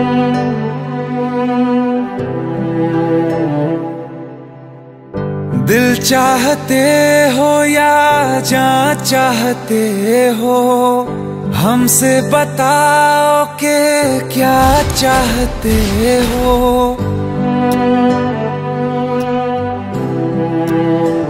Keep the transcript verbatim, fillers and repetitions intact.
दिल चाहते हो या जान चाहते हो, हमसे बताओ कि क्या चाहते हो।